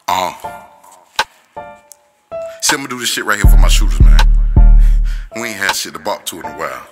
See, I'ma do this shit right here for my shooters, man. We ain't had shit to bop to in a while.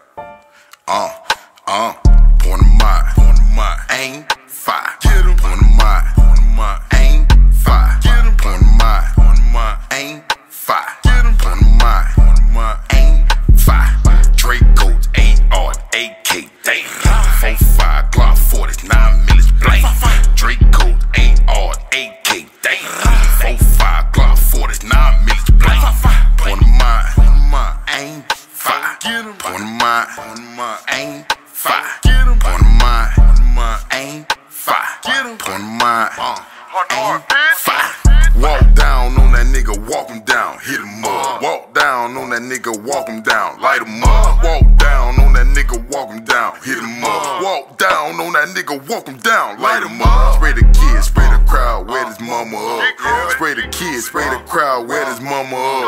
Point of mine, aim, fire. Point of mine, aim, fire. Point of mine, aim, fire. Point of mine, aim, fire. Drake goes 8-0, AK, damn. 4-5, Glock 40s, 9 millets, blank. Drake goes 8-0, AK, damn. 4-5, Glock 40s, 9 millets, blank. Point of mine, aim, fire. Point of mine, aim, fire. Point of mine, aim, fire. Point of mine, aim, fire. Walk down on that nigga, walk him down, hit him up. Walk down on that nigga, walk him down, light him up. Walk down on that nigga, walk him down, hit him up. Walk down on that nigga, walk him down, light him up. Spray the kids, spray the crowd, wet his mama up. Spray the kids, spray the crowd, wet his mama up.